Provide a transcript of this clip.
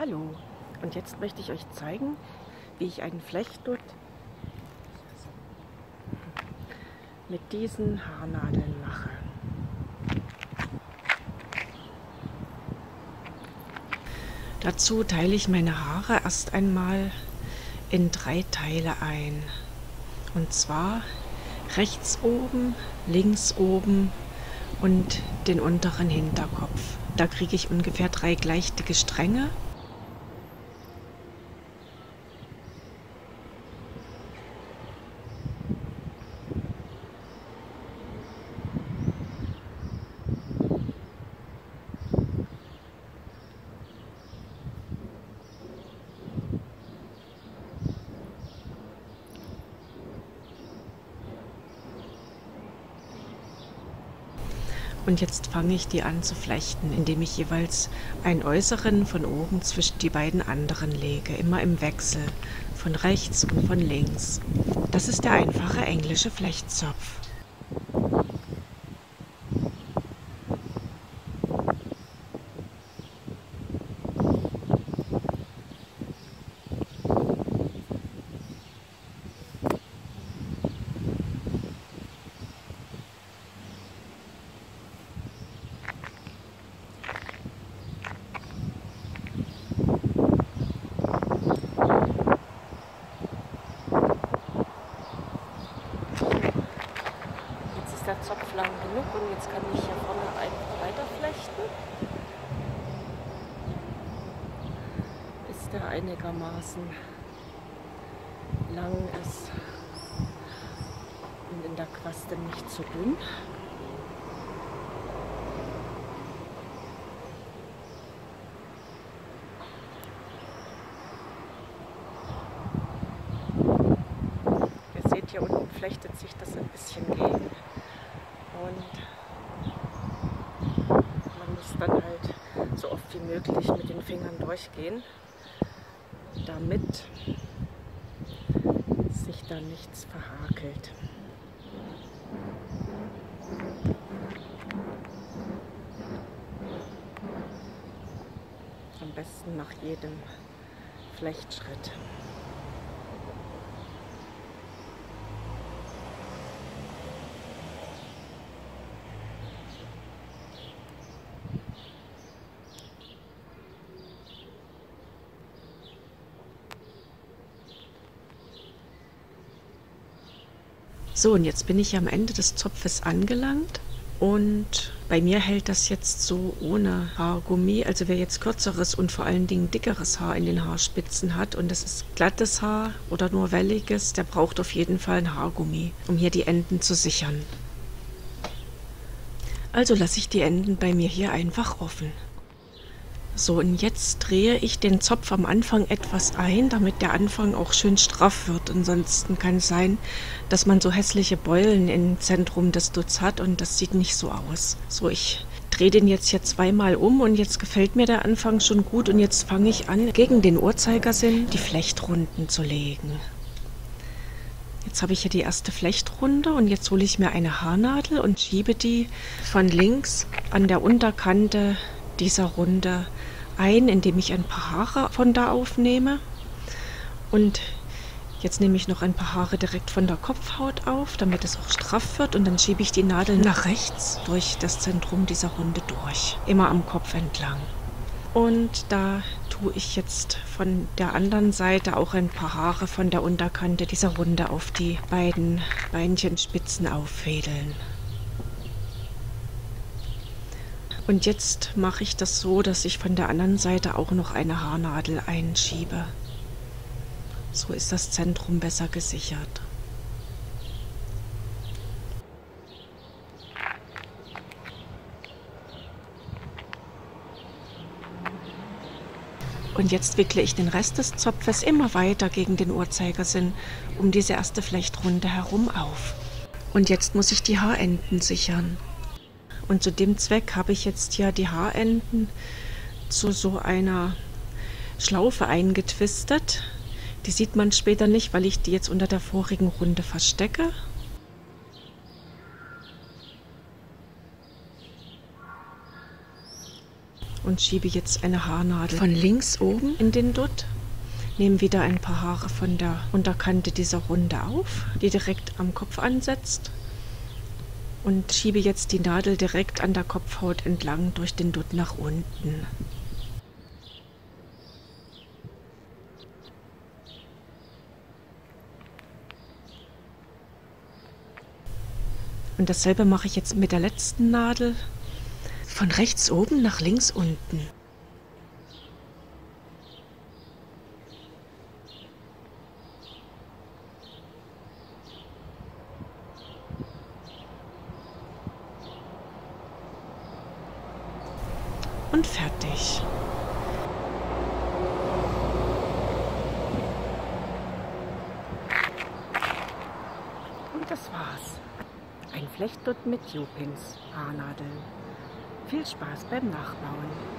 Hallo, und jetzt möchte ich euch zeigen, wie ich einen Flechtdutt mit diesen Haarnadeln mache. Dazu teile ich meine Haare erst einmal in 3 Teile ein. Und zwar rechts oben, links oben und den unteren Hinterkopf. Da kriege ich ungefähr 3 gleich dicke Stränge. Und jetzt fange ich die an zu flechten, indem ich jeweils einen äußeren von oben zwischen die beiden anderen lege, immer im Wechsel, von rechts und von links. Das ist der einfache englische Flechtzopf. Der Zopf lang genug und jetzt kann ich hier vorne einfach weiter flechten, bis der einigermaßen lang ist und in der Quaste nicht zu dünn. Ihr seht, hier unten flechtet sich das ein bisschen gegen. Und man muss dann halt so oft wie möglich mit den Fingern durchgehen, damit sich da nichts verhakelt. Am besten nach jedem Flechtschritt. So, und jetzt bin ich am Ende des Zopfes angelangt und bei mir hält das jetzt so ohne Haargummi. Also wer jetzt kürzeres und vor allen Dingen dickeres Haar in den Haarspitzen hat und das ist glattes Haar oder nur welliges, der braucht auf jeden Fall ein Haargummi, um hier die Enden zu sichern. Also lasse ich die Enden bei mir hier einfach offen. So, und jetzt drehe ich den Zopf am Anfang etwas ein, damit der Anfang auch schön straff wird. Ansonsten kann es sein, dass man so hässliche Beulen im Zentrum des Dutts hat und das sieht nicht so aus. So, ich drehe den jetzt hier zweimal um und jetzt gefällt mir der Anfang schon gut und jetzt fange ich an, gegen den Uhrzeigersinn die Flechtrunden zu legen. Jetzt habe ich hier die erste Flechtrunde und jetzt hole ich mir eine Haarnadel und schiebe die von links an der Unterkante dieser Runde ein, indem ich ein paar Haare von da aufnehme. Und jetzt nehme ich noch ein paar Haare direkt von der Kopfhaut auf, damit es auch straff wird. Und dann schiebe ich die Nadel nach rechts durch das Zentrum dieser Runde durch, immer am Kopf entlang. Und da tue ich jetzt von der anderen Seite auch ein paar Haare von der Unterkante dieser Runde auf die beiden Beinchenspitzen auffädeln. Und jetzt mache ich das so, dass ich von der anderen Seite auch noch eine Haarnadel einschiebe. So ist das Zentrum besser gesichert. Und jetzt wickle ich den Rest des Zopfes immer weiter gegen den Uhrzeigersinn um diese erste Flechtrunde herum auf. Und jetzt muss ich die Haarenden sichern. Und zu dem Zweck habe ich jetzt hier die Haarenden zu so einer Schlaufe eingetwistet. Die sieht man später nicht, weil ich die jetzt unter der vorigen Runde verstecke. und schiebe jetzt eine Haarnadel von links oben in den Dutt. Nehme wieder ein paar Haare von der Unterkante dieser Runde auf, die direkt am Kopf ansetzt, und schiebe jetzt die Nadel direkt an der Kopfhaut entlang durch den Dutt nach unten. Und dasselbe mache ich jetzt mit der letzten Nadel von rechts oben nach links unten. Und fertig. Und das war's. Ein Flechtdutt mit U-Pins, Haarnadeln. Viel Spaß beim Nachbauen.